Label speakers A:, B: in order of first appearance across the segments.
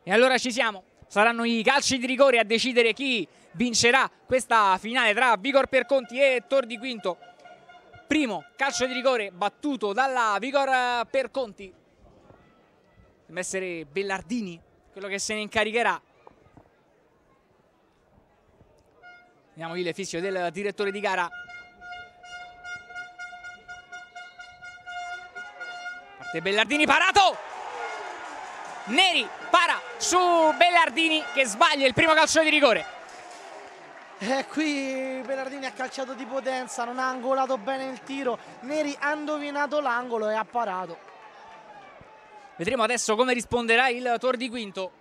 A: E allora ci siamo, saranno i calci di rigore a decidere chi vincerà questa finale tra Vigor Perconti e Tor di Quinto. Primo calcio di rigore battuto dalla Vigor Perconti. Deve essere Bellardini quello che se ne incaricherà. Vediamo il fischio del direttore di gara. Parte Bellardini, parato! Neri para su Bellardini che sbaglia il primo calcio di rigore.
B: Qui Bellardini ha calciato di potenza, non ha angolato bene il tiro. Neri ha indovinato l'angolo e ha parato.
A: Vedremo adesso come risponderà il Tor di Quinto.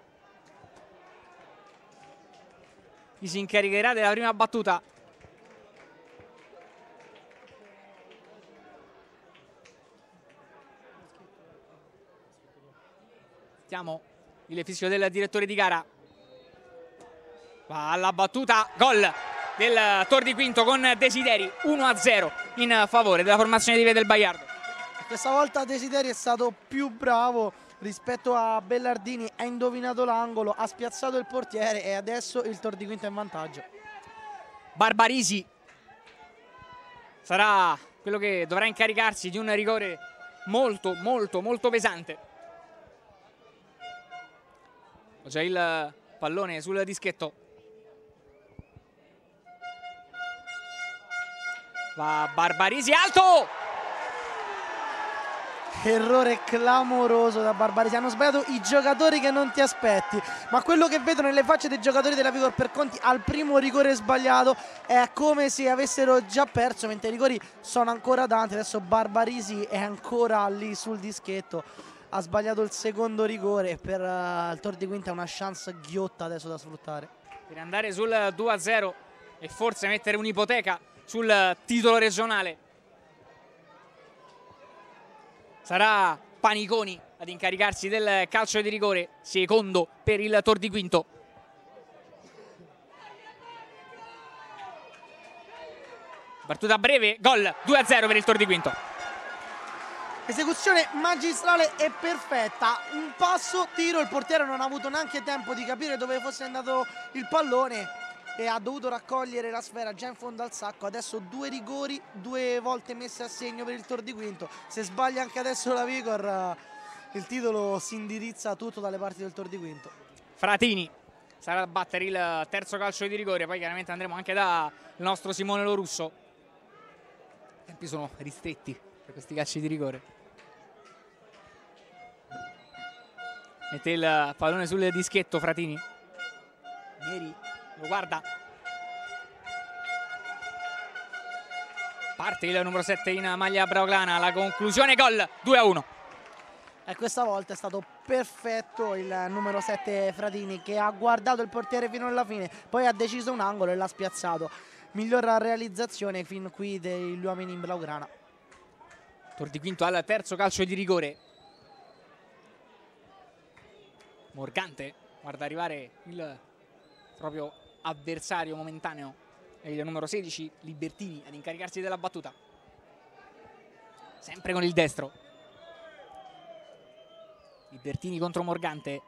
A: Chi si incaricherà della prima battuta? Sentiamo il fischio del direttore di gara. Va alla battuta, gol del Tor di Quinto con Desideri, 1-0 in favore della formazione di Via del Baiardo.
B: Questa volta Desideri è stato più bravo rispetto a Bellardini, ha indovinato l'angolo, ha spiazzato il portiere e adesso il Tor di Quinto è in vantaggio.
A: Barbarisi sarà quello che dovrà incaricarsi di un rigore molto pesante. C'è il pallone sul dischetto. Va Barbarisi, alto!
B: Errore clamoroso da Barbarisi, hanno sbagliato i giocatori che non ti aspetti, ma quello che vedo nelle facce dei giocatori della Vigor Perconti al primo rigore sbagliato è come se avessero già perso, mentre i rigori sono ancora tanti. Adesso Barbarisi è ancora lì sul dischetto, ha sbagliato il secondo rigore. Per il Tor di Quinto è una chance ghiotta adesso da sfruttare
A: per andare sul 2-0 e forse mettere un'ipoteca sul titolo regionale. Sarà Paniconi ad incaricarsi del calcio di rigore, secondo per il Tor di Quinto. Battuta breve, gol, 2-0 per il Tor di Quinto.
B: Esecuzione magistrale e perfetta, un passo, tiro, il portiere non ha avuto neanche tempo di capire dove fosse andato il pallone e ha dovuto raccogliere la sfera già in fondo al sacco. Adesso due rigori, due volte messe a segno per il Tor di Quinto. Se sbaglia anche adesso la Vigor, il titolo si indirizza tutto dalle parti del Tor di Quinto.
A: Fratini sarà a battere il terzo calcio di rigore, poi chiaramente andremo anche dal nostro Simone Lorusso. I tempi sono ristretti per questi calci di rigore. Mette il pallone sul dischetto Fratini. Neri lo guarda. Parte il numero 7 in maglia blaugrana, la conclusione, gol, 2-1.
B: E questa volta è stato perfetto il numero 7 Fratini, che ha guardato il portiere fino alla fine, poi ha deciso un angolo e l'ha spiazzato. Miglior realizzazione fin qui degli uomini in blaugrana.
A: Tor di Quinto al terzo calcio di rigore. Morgante guarda arrivare il proprio avversario momentaneo, è il numero 16 Libertini ad incaricarsi della battuta, sempre con il destro. Libertini contro Morgante.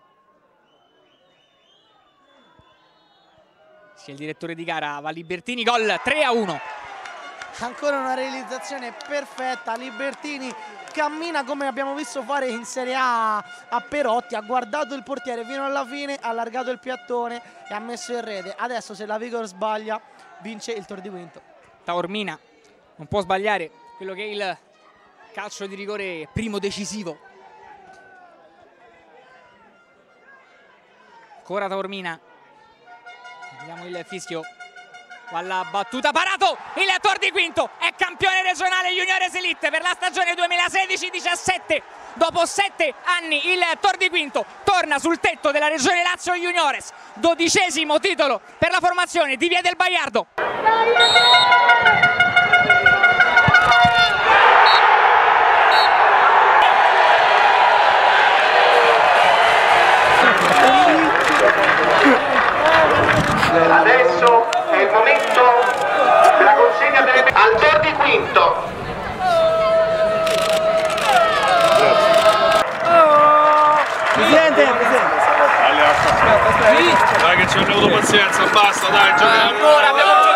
A: C'è il direttore di gara, va Libertini, gol, 3-1.
B: Ancora una realizzazione perfetta, Libertini cammina come abbiamo visto fare in Serie A a Perotti, ha guardato il portiere fino alla fine, ha allargato il piattone e ha messo in rete. Adesso se la Vigor sbaglia vince il Tor di Quinto.
A: Taormina non può sbagliare quello che è il calcio di rigore primo decisivo. Ancora Taormina, vediamo il fischio. Alla battuta, parato, il Tor di Quinto è campione regionale Juniores Elite per la stagione 2016-17. Dopo 7 anni il Tor di Quinto torna sul tetto della regione Lazio Juniores, 12° titolo per la formazione di Via del Baiardo.
C: Adesso è il momento della consegna delle al Tor di Quinto.
B: Presidente.
D: Dai che ci hanno avuto pazienza, basta, dai, giochiamo.
A: Ancora abbiamo